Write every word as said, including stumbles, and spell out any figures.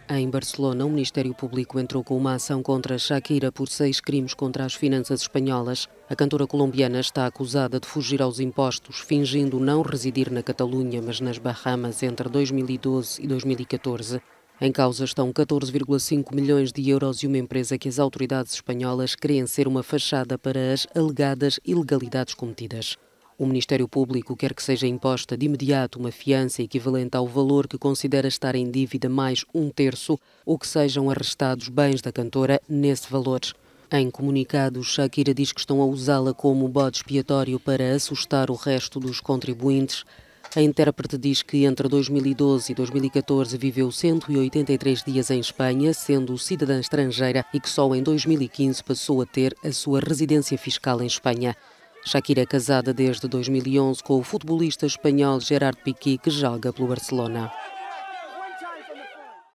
Em Barcelona, o Ministério Público entrou com uma ação contra Shakira por seis crimes contra as finanças espanholas. A cantora colombiana está acusada de fugir aos impostos, fingindo não residir na Catalunha, mas nas Bahamas, entre dois mil e doze e dois mil e catorze. Em causa estão catorze vírgula cinco milhões de euros e uma empresa que as autoridades espanholas creem ser uma fachada para as alegadas ilegalidades cometidas. O Ministério Público quer que seja imposta de imediato uma fiança equivalente ao valor que considera estar em dívida mais um terço, ou que sejam arrestados bens da cantora nesse valor. Em comunicado, Shakira diz que estão a usá-la como bode expiatório para assustar o resto dos contribuintes. A intérprete diz que entre dois mil e doze e dois mil e catorze viveu cento e oitenta e três dias em Espanha, sendo cidadã estrangeira, e que só em dois mil e quinze passou a ter a sua residência fiscal em Espanha. Shakira é casada desde dois mil e onze com o futebolista espanhol Gerard Piqué, que joga pelo Barcelona.